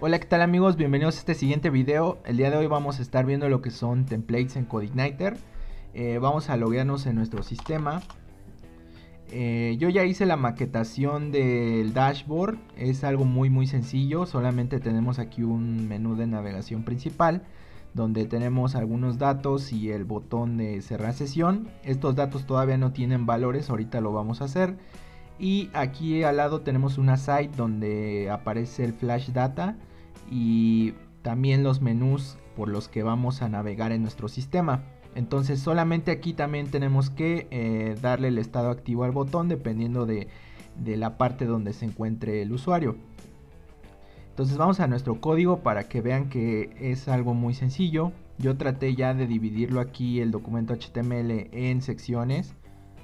Hola, ¿qué tal amigos? Bienvenidos a este siguiente video. El día de hoy vamos a estar viendo lo que son templates en CodeIgniter. Vamos a loguearnos en nuestro sistema. Yo ya hice la maquetación del dashboard. Es algo muy sencillo. Solamente tenemos aquí un menú de navegación principal, donde tenemos algunos datos y el botón de cerrar sesión. Estos datos todavía no tienen valores, ahorita lo vamos a hacer. Y aquí al lado tenemos una site donde aparece el flash data y también los menús por los que vamos a navegar en nuestro sistema. Entonces solamente aquí también tenemos que darle el estado activo al botón dependiendo de la parte donde se encuentre el usuario. Entonces vamos a nuestro código para que vean que es algo muy sencillo. Yo traté ya de dividirlo aquí el documento HTML en secciones.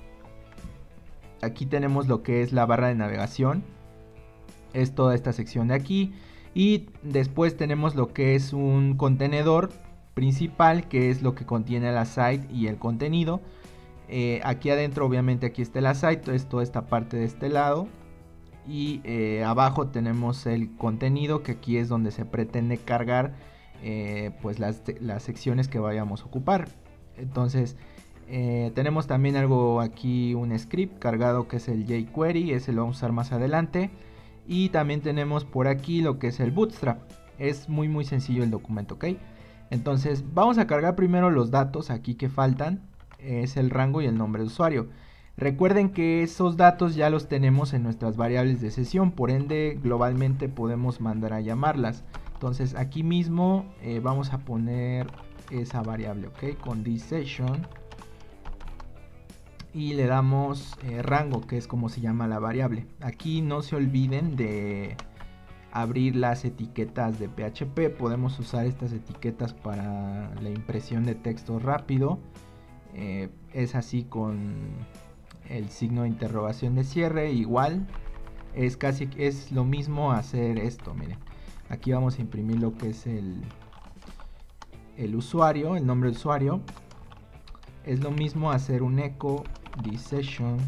Aquí tenemos lo que es la barra de navegación. Es toda esta sección de aquí. Y después tenemos lo que es un contenedor principal, que es lo que contiene la site y el contenido. Aquí adentro obviamente aquí está la site, es toda esta parte de este lado. Y abajo tenemos el contenido, que aquí es donde se pretende cargar pues las secciones que vayamos a ocupar. Entonces tenemos también algo aquí, un script cargado que es el jQuery, ese lo vamos a usar más adelante. Y también tenemos por aquí lo que es el Bootstrap. Es muy sencillo el documento, ¿ok? Entonces vamos a cargar primero los datos aquí que faltan. Es el rango y el nombre de usuario. Recuerden que esos datos ya los tenemos en nuestras variables de sesión. Por ende, globalmente podemos mandar a llamarlas. Entonces aquí mismo vamos a poner esa variable, ¿ok? Con this session. Y le damos rango, que es como se llama la variable. Aquí no se olviden de abrir las etiquetas de PHP. Podemos usar estas etiquetas para la impresión de texto rápido. Es así con el signo de interrogación de cierre. Igual es lo mismo hacer esto. Miren, aquí vamos a imprimir lo que es el usuario, el nombre del usuario. Es lo mismo hacer un echo this session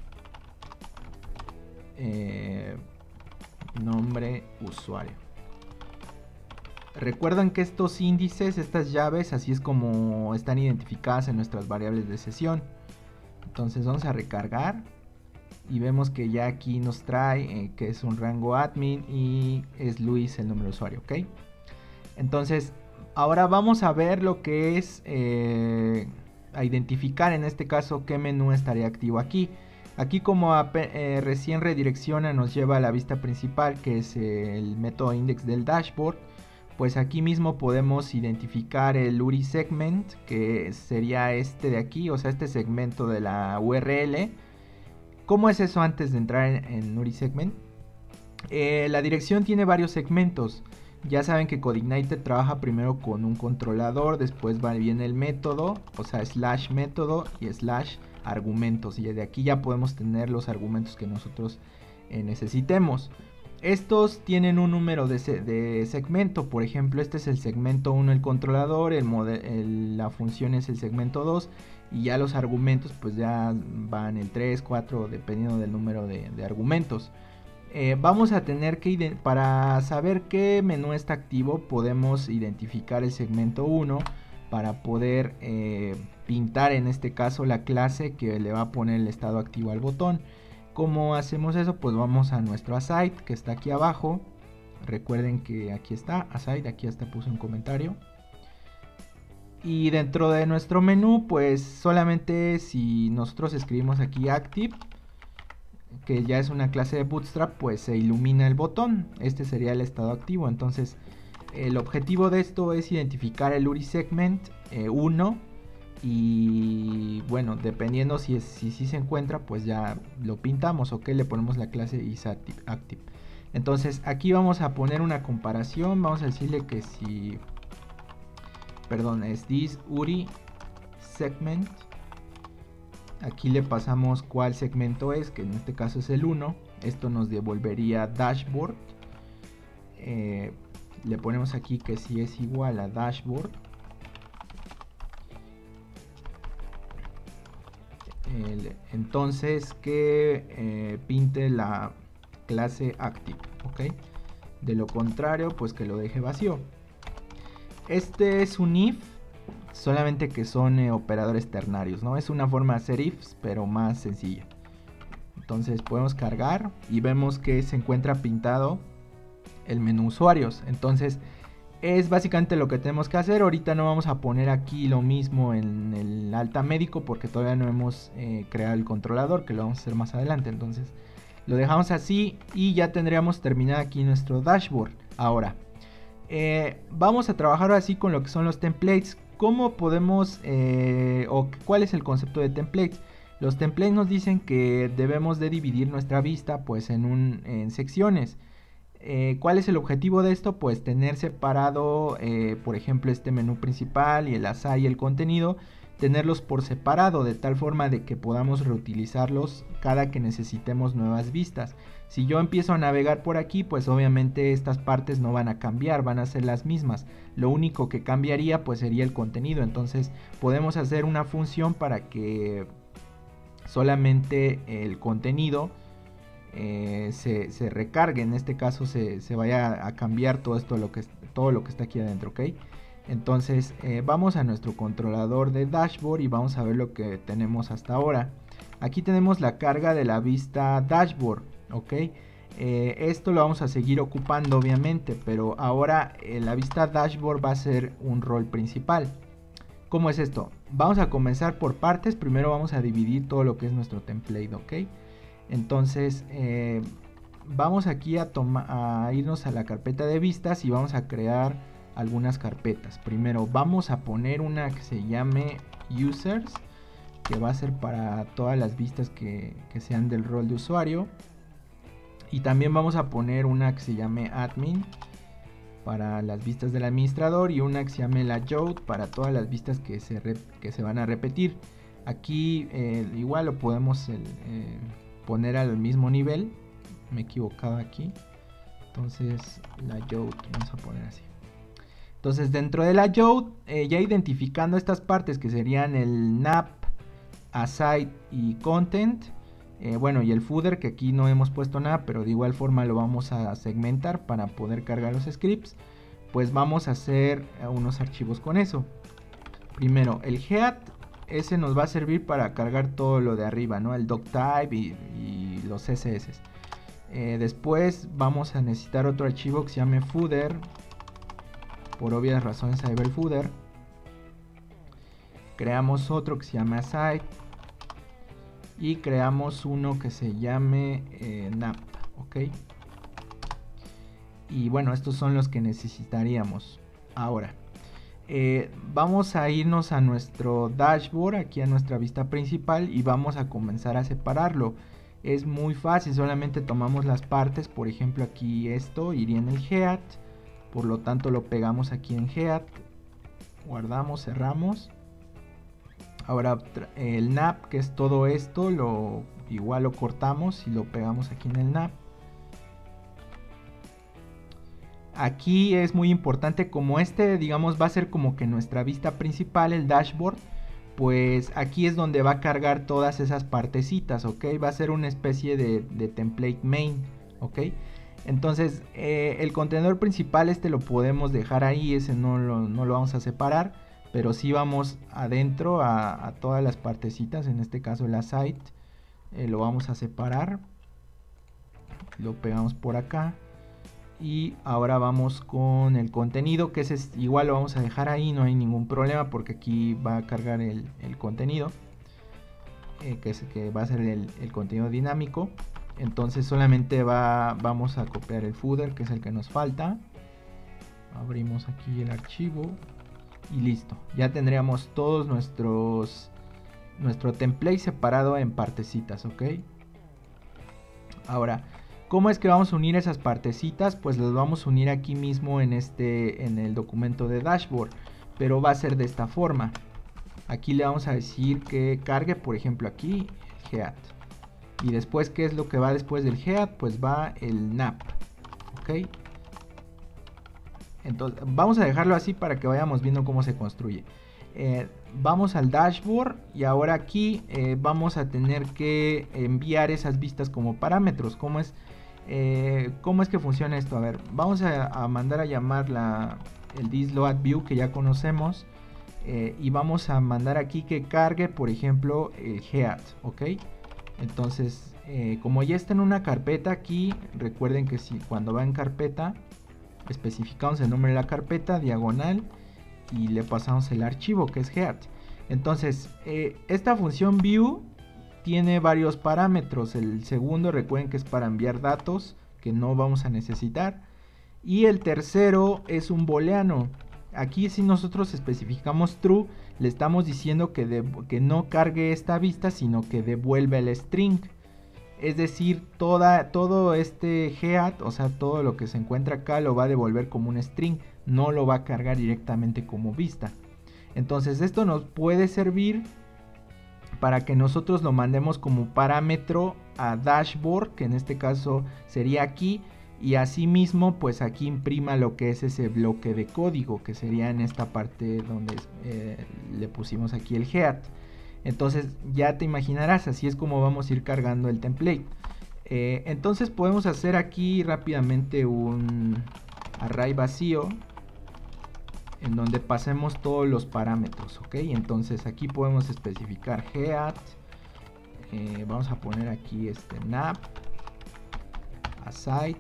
nombre usuario. Recuerden que estos índices, estas llaves, así es como están identificadas en nuestras variables de sesión. Entonces vamos a recargar y vemos que ya aquí nos trae que es un rango admin y es Luis el nombre de usuario, ¿ok? Entonces ahora vamos a ver lo que es a identificar en este caso qué menú estaría activo aquí. Aquí como recién redirecciona nos lleva a la vista principal, que es el método index del dashboard. Pues aquí mismo podemos identificar el URI segment, que sería este de aquí, o sea este segmento de la URL. ¿Cómo es eso antes de entrar en URI segment? La dirección tiene varios segmentos. Ya saben que CodeIgniter trabaja primero con un controlador, después viene el método, o sea slash método y slash argumentos, y de aquí ya podemos tener los argumentos que nosotros necesitemos. Estos tienen un número de segmento, por ejemplo este es el segmento 1 el controlador, la función es el segmento 2 y ya los argumentos pues ya van el 3, 4 dependiendo del número de argumentos. Vamos a tener que, para saber qué menú está activo, podemos identificar el segmento 1 para poder pintar en este caso la clase que le va a poner el estado activo al botón. ¿Cómo hacemos eso? Pues vamos a nuestro aside que está aquí abajo. Recuerden que aquí está aside, aquí hasta puse un comentario. Y dentro de nuestro menú, pues solamente si nosotros escribimos aquí active, que ya es una clase de Bootstrap, pues se ilumina el botón. Este sería el estado activo. Entonces el objetivo de esto es identificar el URI segment 1 y bueno, dependiendo si se encuentra, pues ya lo pintamos, ok, le ponemos la clase isActive. Entonces aquí vamos a poner una comparación. Vamos a decirle que si, perdón, es this URI segment. Aquí le pasamos cuál segmento es, que en este caso es el 1. Esto nos devolvería dashboard. Le ponemos aquí que si es igual a dashboard. Entonces que pinte la clase active, ¿ok? De lo contrario, pues que lo deje vacío. Este es un if, solamente que son operadores ternarios, ¿no? Es una forma de hacer ifs, pero más sencilla. Entonces podemos cargar y vemos que se encuentra pintado el menú usuarios. Entonces es básicamente lo que tenemos que hacer. Ahorita no vamos a poner aquí lo mismo en el alta médico porque todavía no hemos creado el controlador, que lo vamos a hacer más adelante. Entonces lo dejamos así y ya tendríamos terminado aquí nuestro dashboard. Ahora vamos a trabajar así con lo que son los templates. ¿Cómo podemos o cuál es el concepto de templates? Los templates nos dicen que debemos de dividir nuestra vista pues en secciones. ¿Cuál es el objetivo de esto? Pues tener separado, por ejemplo, este menú principal y el así y el contenido, tenerlos por separado de tal forma de que podamos reutilizarlos cada que necesitemos nuevas vistas. Si yo empiezo a navegar por aquí, pues obviamente estas partes no van a cambiar, van a ser las mismas. Lo único que cambiaría pues sería el contenido. Entonces podemos hacer una función para que solamente el contenido se recargue. En este caso se vaya a cambiar todo lo que está aquí adentro, ¿ok? Entonces vamos a nuestro controlador de dashboard y vamos a ver lo que tenemos hasta ahora. Aquí tenemos la carga de la vista dashboard, ¿ok? Esto lo vamos a seguir ocupando obviamente, pero ahora la vista dashboard va a ser un rol principal. ¿Cómo es esto? Vamos a comenzar por partes. Primero vamos a dividir todo lo que es nuestro template, ¿ok? Entonces vamos aquí a irnos a la carpeta de vistas y vamos a crear algunas carpetas. Primero vamos a poner una que se llame users, que va a ser para todas las vistas que sean del rol de usuario. Y también vamos a poner una que se llame admin para las vistas del administrador y una que se llame layout para todas las vistas que se van a repetir. Aquí igual lo podemos poner al mismo nivel. Me he equivocado aquí. Entonces layout vamos a poner así. Entonces dentro de layout ya identificando estas partes que serían el nav, aside y content, bueno, y el footer, que aquí no hemos puesto nada, pero de igual forma lo vamos a segmentar para poder cargar los scripts. Pues vamos a hacer unos archivos con eso. Primero el head, ese nos va a servir para cargar todo lo de arriba, ¿no? El doctype y los CSS. Después vamos a necesitar otro archivo que se llame footer. Por obvias razones ahí va el footer. Creamos otro que se llame aside. Y creamos uno que se llame nav, ¿ok? Y bueno, estos son los que necesitaríamos. Ahora, vamos a irnos a nuestro dashboard, aquí a nuestra vista principal, y vamos a comenzar a separarlo. Es muy fácil, solamente tomamos las partes. Por ejemplo, aquí esto iría en el head, por lo tanto lo pegamos aquí en head, guardamos, cerramos. Ahora el nav, que es todo esto, igual lo cortamos y lo pegamos aquí en el nav. Aquí es muy importante, como digamos va a ser como que nuestra vista principal, el dashboard, pues aquí es donde va a cargar todas esas partecitas, ¿ok? Va a ser una especie de template main, ¿ok? Entonces el contenedor principal lo podemos dejar ahí, ese no lo vamos a separar. Pero sí vamos adentro a todas las partecitas, en este caso la site, lo vamos a separar, lo pegamos por acá. Y ahora vamos con el contenido, que igual lo vamos a dejar ahí, no hay ningún problema porque aquí va a cargar el contenido, que va a ser el contenido dinámico. Entonces solamente vamos a copiar el footer, que es el que nos falta. Abrimos aquí el archivo. Y listo, ya tendríamos todos nuestro template separado en partecitas, ¿ok? Ahora, ¿cómo es que vamos a unir esas partecitas? Pues las vamos a unir aquí mismo en el documento de dashboard, pero va a ser de esta forma. Aquí le vamos a decir que cargue, por ejemplo, aquí head. Y después, ¿qué es lo que va después del head? Pues va el nav, ¿ok? Entonces vamos a dejarlo así para que vayamos viendo cómo se construye. Vamos al dashboard y ahora aquí vamos a tener que enviar esas vistas como parámetros. ¿Cómo es? ¿Cómo es que funciona esto? A ver, vamos a mandar a llamar el thisLoadView que ya conocemos, y vamos a mandar aquí que cargue, por ejemplo, el head, ¿ok? Entonces, como ya está en una carpeta aquí, recuerden que si cuando va en carpeta, especificamos el nombre de la carpeta, diagonal, y le pasamos el archivo que es head. Entonces, esta función view tiene varios parámetros. El segundo, recuerden que es para enviar datos que no vamos a necesitar. Y el tercero es un booleano. Aquí si nosotros especificamos true, le estamos diciendo que no cargue esta vista, sino que devuelve el string. Es decir, todo este head, o sea, todo lo que se encuentra acá lo va a devolver como un string. No lo va a cargar directamente como vista. Entonces esto nos puede servir para que nosotros lo mandemos como parámetro a dashboard, que en este caso sería aquí, y asimismo pues aquí imprima lo que es ese bloque de código, que sería en esta parte donde le pusimos aquí el head. Entonces ya te imaginarás, así es como vamos a ir cargando el template. Entonces podemos hacer aquí rápidamente un array vacío en donde pasemos todos los parámetros, ok. Entonces aquí podemos especificar head, vamos a poner aquí nav, aside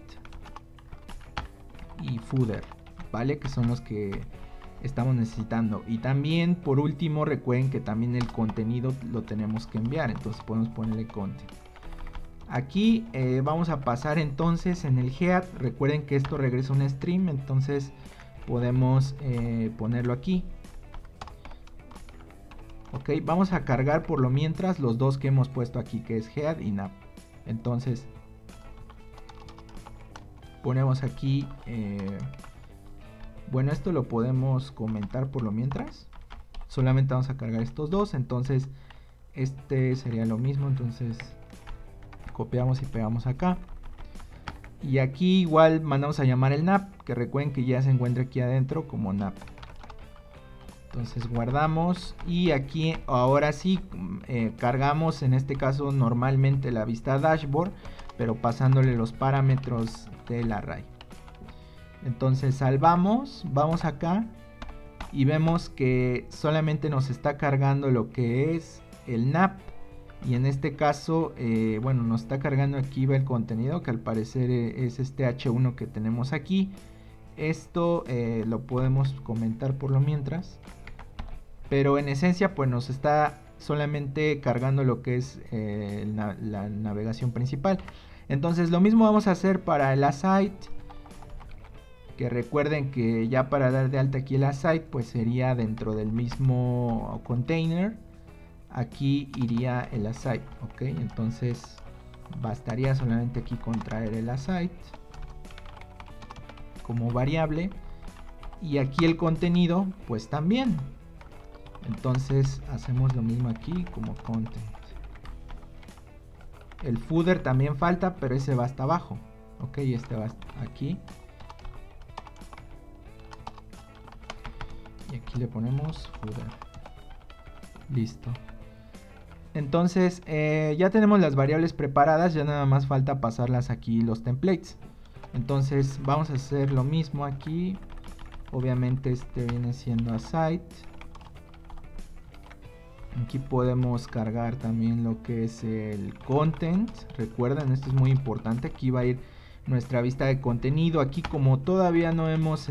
y footer, vale, que son los que estamos necesitando. Y también por último recuerden que también el contenido lo tenemos que enviar, entonces podemos ponerle content. Aquí vamos a pasar entonces en el head, recuerden que esto regresa un stream, entonces podemos ponerlo aquí. Ok, vamos a cargar por lo mientras los dos que hemos puesto aquí, que es head y nav. Entonces ponemos aquí, bueno, esto lo podemos comentar por lo mientras. Solamente vamos a cargar estos dos, entonces este sería lo mismo, entonces copiamos y pegamos acá. Y aquí igual mandamos a llamar el nav, que recuerden que ya se encuentra aquí adentro como nav. Entonces guardamos y aquí ahora sí cargamos en este caso normalmente la vista dashboard, pero pasándole los parámetros del array. Entonces salvamos, vamos acá y vemos que solamente nos está cargando lo que es el nav. Y en este caso, bueno, nos está cargando aquí el contenido, que al parecer es este H1 que tenemos aquí. Esto lo podemos comentar por lo mientras. Pero en esencia, pues nos está solamente cargando lo que es la navegación principal. Entonces lo mismo vamos a hacer para el aside. Que recuerden que ya para dar de alta aquí el aside, pues sería dentro del mismo container. Aquí iría el aside, ok. Entonces bastaría solamente aquí contraer el aside como variable, y aquí el contenido pues también. Entonces hacemos lo mismo aquí como content. El footer también falta, pero ese va hasta abajo, ok. Este va aquí y aquí le ponemos footer. Listo. Entonces ya tenemos las variables preparadas, ya nada más falta pasarlas aquí los templates. Entonces vamos a hacer lo mismo aquí. Obviamente este viene siendo aside. Aquí podemos cargar también lo que es el content. Recuerden, esto es muy importante. Aquí va a ir nuestra vista de contenido. Aquí como todavía no hemos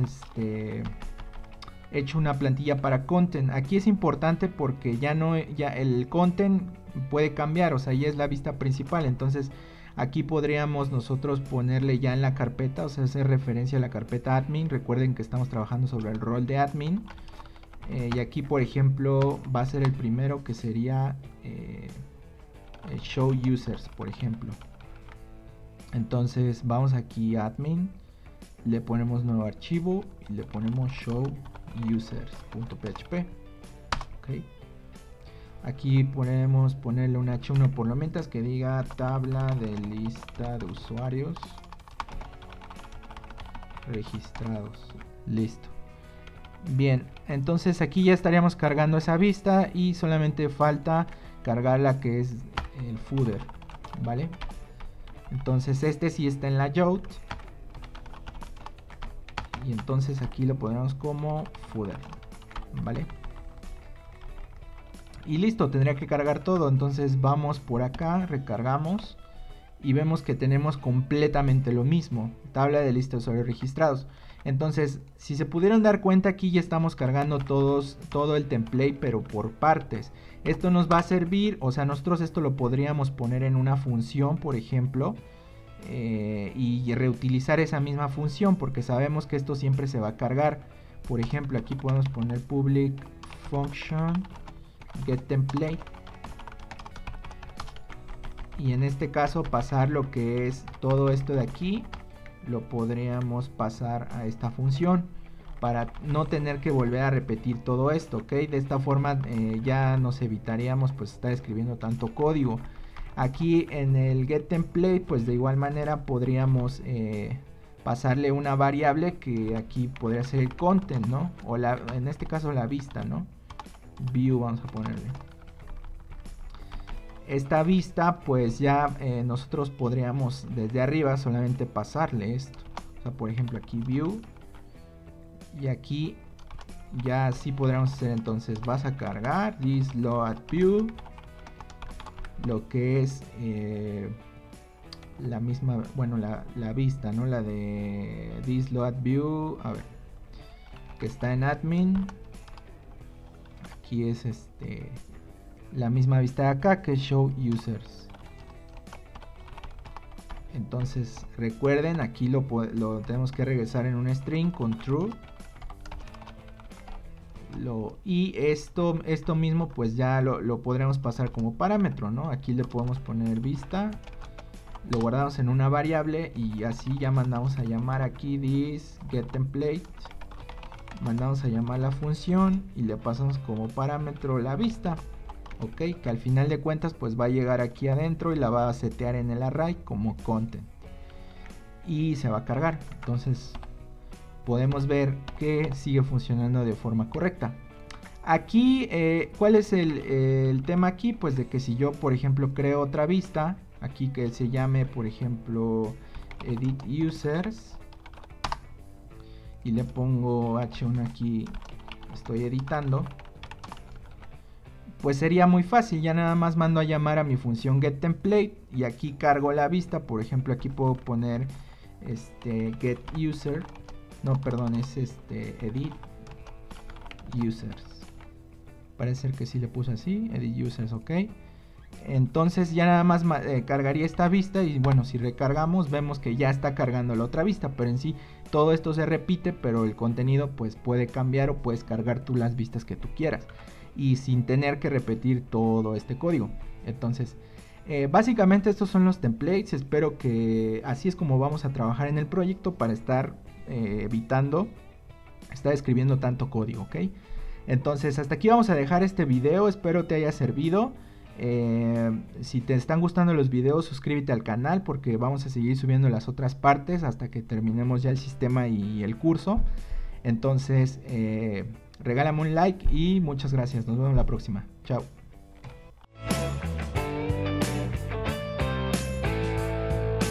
hecho una plantilla para content, aquí es importante porque ya el content puede cambiar, o sea, ya es la vista principal. Entonces aquí podríamos nosotros ponerle ya en la carpeta, o sea, hacer referencia a la carpeta admin. Recuerden que estamos trabajando sobre el rol de admin, y aquí por ejemplo va a ser el primero, que sería el show users, por ejemplo. Entonces vamos aquí a admin, le ponemos nuevo archivo y le ponemos show users.php. Okay. Aquí podemos ponerle un H1 por lo mientras que diga tabla de lista de usuarios registrados. Listo. Bien, entonces aquí ya estaríamos cargando esa vista y solamente falta cargar la que es el footer, ¿vale? Entonces este sí está en layout. Y entonces aquí lo ponemos como footer, ¿vale? Y listo, tendría que cargar todo. Entonces vamos por acá, recargamos y vemos que tenemos completamente lo mismo. Tabla de lista de usuarios registrados. Entonces, si se pudieron dar cuenta, aquí ya estamos cargando todo el template, pero por partes. Esto nos va a servir, o sea, nosotros esto lo podríamos poner en una función, por ejemplo, y reutilizar esa misma función, porque sabemos que esto siempre se va a cargar. Por ejemplo, aquí podemos poner public function get template, y en este caso pasar lo que es todo esto de aquí, lo podríamos pasar a esta función para no tener que volver a repetir todo esto, ¿ok? De esta forma ya nos evitaríamos pues estar escribiendo tanto código. Aquí en el get template pues de igual manera podríamos pasarle una variable que aquí podría ser el content, ¿no? O en este caso la vista, ¿no? View vamos a ponerle. Esta vista pues ya nosotros podríamos desde arriba solamente pasarle esto. O sea, por ejemplo aquí view, y aquí ya así podríamos hacer. Entonces vas a cargar this load view, lo que es la misma, bueno, la vista, ¿no? La de this load view, a ver, que está en admin. Aquí es la misma vista de acá, que es show users. Entonces recuerden, aquí lo tenemos que regresar en un string con true. Y esto mismo pues ya lo podremos pasar como parámetro, ¿no? Aquí le podemos poner vista, lo guardamos en una variable y así ya mandamos a llamar aquí this get template. Mandamos a llamar la función y le pasamos como parámetro la vista, ok, que al final de cuentas pues va a llegar aquí adentro y la va a setear en el array como content y se va a cargar. Entonces podemos ver que sigue funcionando de forma correcta. Aquí ¿cuál es el tema aquí? Pues de que si yo por ejemplo creo otra vista aquí que se llame por ejemplo edit users y le pongo h1 aquí, estoy editando, pues sería muy fácil, ya nada más mando a llamar a mi función getTemplate y aquí cargo la vista. Por ejemplo aquí puedo poner getUser, no perdón, es edit users, parece que sí le puse así, edit users, ok. Entonces ya nada más cargaría esta vista y bueno, si recargamos vemos que ya está cargando la otra vista, pero en sí todo esto se repite, pero el contenido pues puede cambiar o puedes cargar tú las vistas que tú quieras y sin tener que repetir todo este código. Entonces básicamente estos son los templates. Espero que así es como vamos a trabajar en el proyecto para estar evitando estar escribiendo tanto código, ok. Entonces hasta aquí vamos a dejar este video, espero te haya servido. Si te están gustando los videos, suscríbete al canal porque vamos a seguir subiendo las otras partes hasta que terminemos ya el sistema y el curso. Entonces regálame un like y muchas gracias, nos vemos la próxima, chao.